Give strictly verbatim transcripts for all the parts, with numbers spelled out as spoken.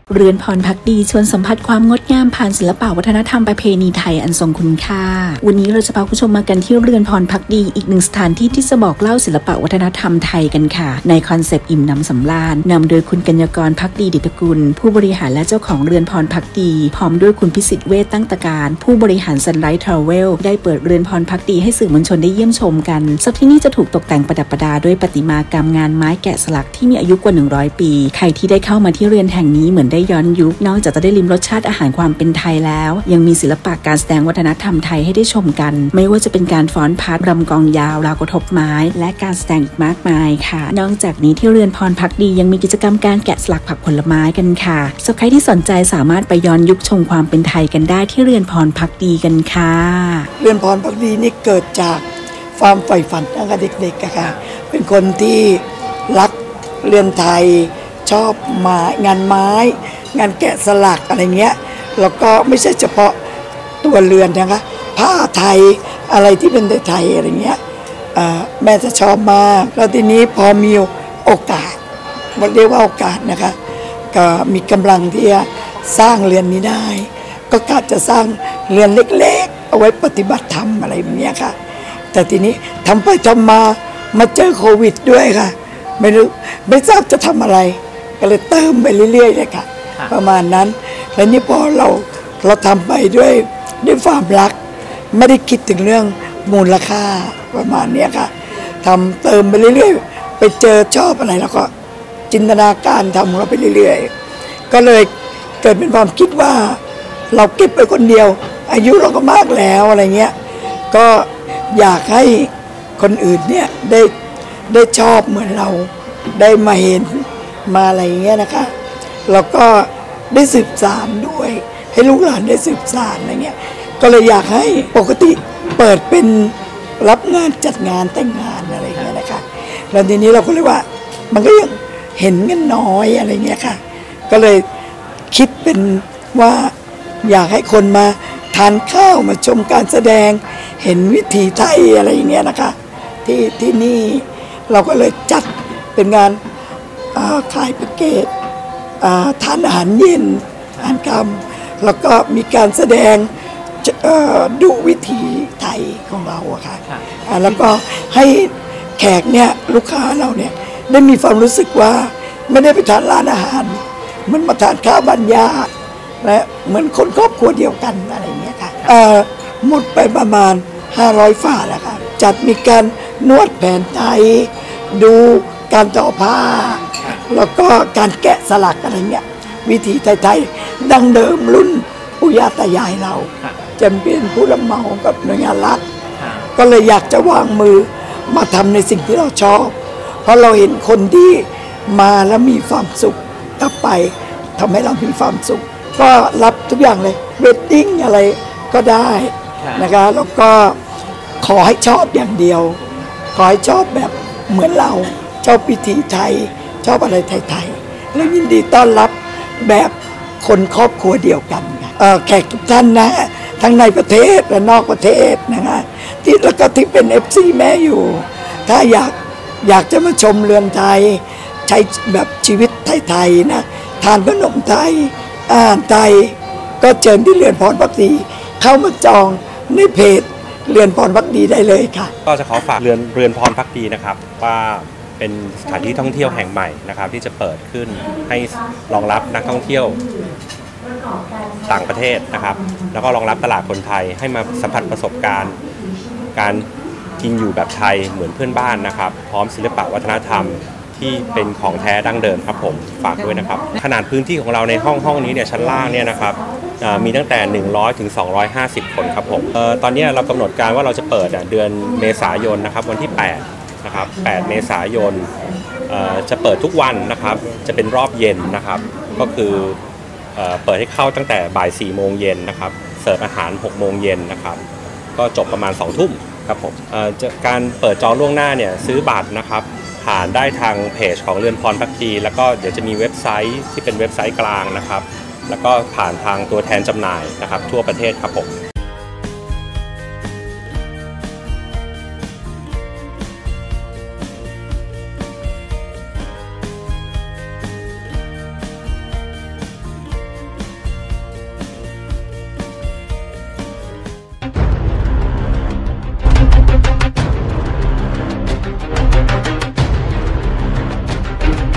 เรือนพรพักดีชวนสัมผัสความงดงามผ่านศิลปวัฒนธรรมประเพณีไทยอันทรงคุณค่าวันนี้เราจะพาคุณผู้ชมมากันที่เรือนพรพักดีอีกหนึ่งสถานที่ที่จะบอกเล่าศิลปวัฒนธรรมไทยกันค่ะในคอนเซปต์อิ่มน้ำสำราญนำโดยคุณกัญญากรพักดีดิตกุลผู้บริหารและเจ้าของเรือนพรพักดีพร้อมด้วยคุณพิสิทธิ์เวชตั้งตการผู้บริหารซันไลท์ทราเวลได้เปิดเรือนพรพักดีให้สื่อมวลชนได้เยี่ยมชมกันซึ่งที่นี่จะถูกตกแต่งประดับประดาด้วยประติมากรรมงานไม้แกะสลักที่มีอายุกว่าหนึ่งร้อยปีใครที่ได้เข้ามาที่เรือนแห่งนี้เหมือนได้ย้อนยุคนอกจากจะได้ลิ้มรสชาติอาหารความเป็นไทยแล้วยังมีศิลปะการแสดงวัฒนธรรมไทยให้ได้ชมกันไม่ว่าจะเป็นการฟ้อนพาร์ทรำกองยาวราวกระทบไม้และการแสดงอีกมากมายค่ะนอกจากนี้ที่เรือนพรพักดียังมีกิจกรรมการแกะสลักผักผลไม้กันค่ะสำหรับใครที่สนใจสามารถไปย้อนยุคชมความเป็นไทยกันได้ที่เรือนพรพักดีกันค่ะเรือนพรพักดีนี่เกิดจากความใฝ่ฝันตั้งแต่เด็กๆค่ะเป็นคนที่รักเรือนไทยชอบมางานไม้งานแกะสลักอะไรเงี้ยแล้วก็ไม่ใช่เฉพาะตัวเรือนนะคะผ้าไทยอะไรที่เป็นไทยๆอะไรเงี้ยแม่จะชอบมากแล้วทีนี้พอมีโอกาสเรียกว่าโอกาสนะคะก็มีกำลังที่จะสร้างเรือนนี้ได้ก็กะจะสร้างเรือนเล็กๆเอาไว้ปฏิบัติธรรมอะไรแบบนี้ค่ะแต่ทีนี้ทำไปทำมามาเจอโควิดด้วยค่ะไม่รู้ไม่ทราบจะทำอะไรก็เลยเติมไปเรื่อยๆเลยค่ะประมาณนั้นแล้วนี่พอเราเราทำไปด้วยด้วยความรักไม่ได้คิดถึงเรื่องมูลค่าประมาณนี้ค่ะทำเติมไปเรื่อยๆไปเจอชอบอะไรแล้วก็จินตนาการทำเราไปเรื่อยๆก็เลยเกิดเป็นความคิดว่าเราเก็บไปคนเดียวอายุเราก็มากแล้วอะไรเงี้ยก็อยากให้คนอื่นเนี่ยได้ได้ชอบเหมือนเราได้มาเห็นมาอะไรเงี้ยนะคะแล้วก็ได้สืบสานด้วยให้ลูกหลานได้สืบสานอะไรเงี้ยก็เลยอยากให้ปกติเปิดเป็นรับงานจัดงานแต่งงานอะไรเงี้ยนะคะแล้วทีนี้เราก็เลยว่ามันก็ยังเห็นกันน้อยอะไรเงี้ยค่ะก็เลยคิดเป็นว่าอยากให้คนมาทานข้าวมาชมการแสดงเห็นวิถีไทยอะไรอย่างเงี้ยนะคะที่ที่นี่เราก็เลยจัดเป็นงานขายแพ็กเกจทานอาหารเย็นอาหารค่ำแล้วก็มีการแสดงดูวิถีไทยของเราอะค่ะแล้วก็ให้แขกเนี่ยลูกค้าเราเนี่ยได้มีความรู้สึกว่าไม่ได้ไปทานร้านอาหารมันมาทานข้าวบ้านญาติและเหมือนคนครอบครัวเดียวกันอะไรอย่างเงี้ยค่ะหมดไปประมาณห้าร้อยฝ่าแล้วค่ะจัดมีการนวดแผนไทยดูการต่อผ้าแล้วก็การแกะสลักอะไรเงี้ยวิถีไทยๆดั้งเดิมรุ่นปู่ย่าตายายเราจะเป็นผู้รับเหมากับหน่วยงานรัฐก็เลยอยากจะวางมือมาทำในสิ่งที่เราชอบเพราะเราเห็นคนที่มาแล้วมีความสุขกลับไปทำให้เรามีความสุขก็รับทุกอย่างเลยเวดดิ้งอะไรก็ได้นะคะแล้วก็ขอให้ชอบอย่างเดียวขอให้ชอบแบบเหมือนเราชอบพิธีไทยชอบอะไรไทยๆแล้วยินดีต้อนรับแบบคนครอบครัวเดียวกันแขกทุกท่านนะทั้งในประเทศและนอกประเทศนะคะที่แล้วก็ที่เป็น เอฟ ซี แม่อยู่ถ้าอยากอยากจะมาชมเรือนไทยใช้แบบชีวิตไทยๆนะทานขนมไทยอาหารไทยก็เชิญที่เรือนพรพักดีเข้ามาจองในเพจเรือนพรพักดีได้เลยค่ะก็จะขอฝากเรือนเรือนพรพักดีนะครับว่าเป็นสถานที่ท่องเที่ยวแห่งใหม่นะครับที่จะเปิดขึ้นให้รองรับนักท่องเที่ยวต่างประเทศนะครับแล้วก็รองรับตลาดคนไทยให้มาสัมผัสประสบการณ์การกินอยู่แบบไทยเหมือนเพื่อนบ้านนะครับพร้อมศิลปะวัฒนธรรมที่เป็นของแท้ดั้งเดิมครับผมฝากด้วยนะครับขนาดพื้นที่ของเราในห้องห้องนี้เนี่ยชั้นล่างเนี่ยนะครับมีตั้งแต่หนึ่งร้อยถึงสองร้อยห้าสิบคนครับผมตอนนี้เรากำหนดการว่าเราจะเปิดเดือนเมษายนนะครับวันที่แปดนะครับแปดเมษายนจะเปิดทุกวันนะครับจะเป็นรอบเย็นนะครับก็คือเปิดให้เข้าตั้งแต่บ่ายสี่โมงเย็นนะครับเสิร์ฟอาหารหกโมงเย็นนะครับก็จบประมาณสองทุ่มครับผมการเปิดจองล่วงหน้าเนี่ยซื้อบัตรนะครับผ่านได้ทางเพจของเรือนพรพักดีแล้วก็เดี๋ยวจะมีเว็บไซต์ที่เป็นเว็บไซต์กลางนะครับแล้วก็ผ่านทางตัวแทนจำหน่ายนะครับทั่วประเทศครับผม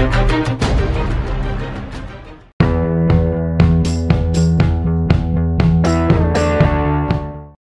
Thank you.